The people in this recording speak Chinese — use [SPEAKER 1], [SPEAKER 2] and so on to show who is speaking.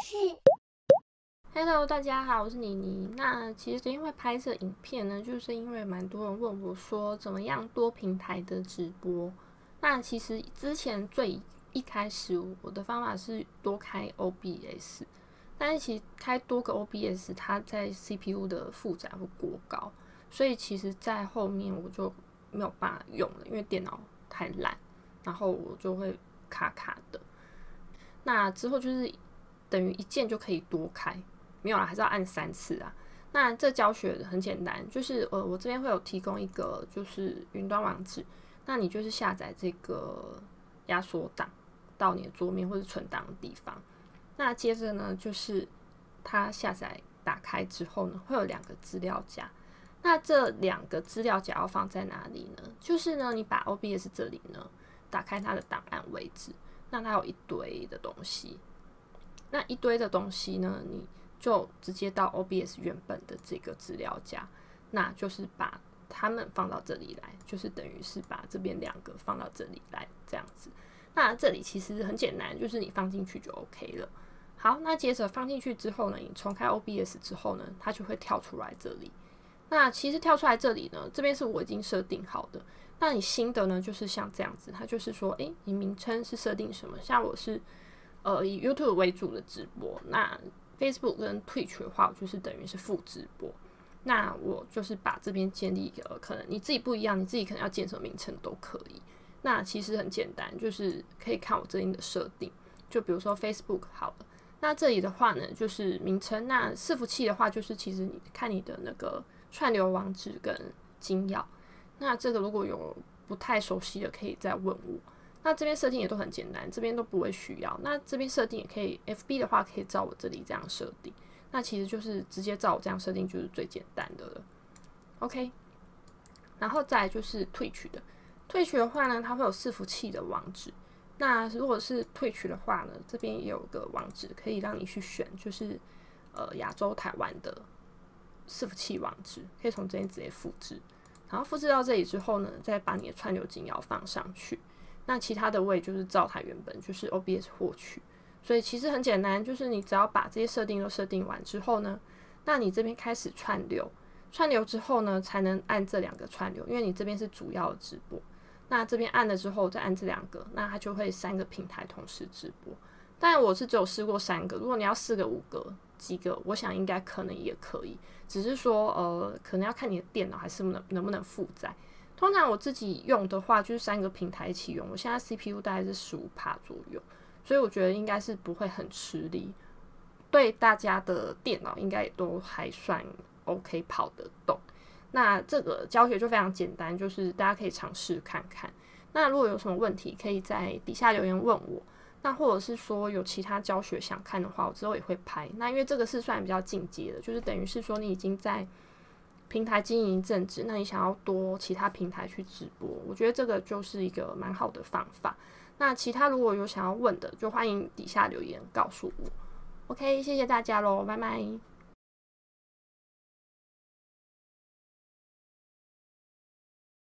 [SPEAKER 1] Hello， 大家好，我是妮妮。那其实今天会拍这影片呢，就是因为蛮多人问我说，怎么样多平台的直播？那其实之前最一开始我的方法是多开 OBS， 但是其实开多个 OBS， 它在 CPU 的负载会过高，所以其实在后面我就没有办法用了，因为电脑太烂，然后我就会卡卡的。那之后就是等于一键就可以多开。没有啦，还是要按3次啊。那这教学很简单，就是我这边会有提供一个就是云端网址，那你就是下载这个压缩档到你的桌面或者存档的地方。那接着呢，就是它下载打开之后呢，会有2个资料夹。那这2个资料夹要放在哪里呢？就是呢，你把 OBS 这里呢打开它的档案位置，那它有一堆的东西。那一堆的东西呢，你就直接到 OBS 原本的这个资料夹，那就是把它们放到这里来，就是等于是把这边2个放到这里来，这样子。那这里其实很简单，就是你放进去就 OK 了。好，那接着放进去之后呢，你重开 OBS 之后呢，它就会跳出来这里。那其实跳出来这里呢，这边是我已经设定好的。那你新的呢，就是像这样子，它就是说，你名称是设定什么？像我是以 YouTube 为主的直播，那Facebook 跟 Twitch 的话，我就是等于是副直播。那我就是把这边建立一个，可能你自己不一样，你自己可能要建什么名称都可以。那其实很简单，就是可以看我这边的设定。就比如说 Facebook 好了，那这里的话呢，就是名称。那伺服器的话，就是其实你看你的那个串流网址跟金钥。那这个如果有不太熟悉的，可以再问我。那这边设定也都很简单，这边都不会需要。那这边设定也可以 ，FB 的话可以照我这里这样设定。那其实就是直接照我这样设定，就是最简单的了。OK， 然后再来就是 Twitch 的，Twitch 的话呢，它会有伺服器的网址。那如果是 Twitch 的话呢，这边也有个网址可以让你去选，就是亚洲台湾的伺服器网址，可以从这边直接复制。然后复制到这里之后呢，再把你的串流金钥放上去。那其他的我也就是照它原本就是 OBS 获取，所以其实很简单，就是你只要把这些设定都设定完之后呢，那你这边开始串流之后呢，才能按这2个串流，因为你这边是主要的直播。那这边按了之后再按这2个，那它就会3个平台同时直播。当然我是只有试过3个，如果你要4个、5个、几个，我想应该可能也可以，只是说可能要看你的电脑还是能不能负载。通常我自己用的话，就是3个平台一起用。我现在 CPU 大概是15%左右，所以我觉得应该是不会很吃力。对大家的电脑应该也都还算 OK 跑得动。那这个教学就非常简单，就是大家可以尝试看看。那如果有什么问题，可以在底下留言问我。那或者是说有其他教学想看的话，我之后也会拍。那因为这个是算比较进阶的，就是等于是说你已经在平台经营正职，那你想要多其他平台去直播，我觉得这个就是一个蛮好的方法。那其他如果有想要问的，就欢迎底下留言告诉我。OK， 谢谢大家咯，拜拜。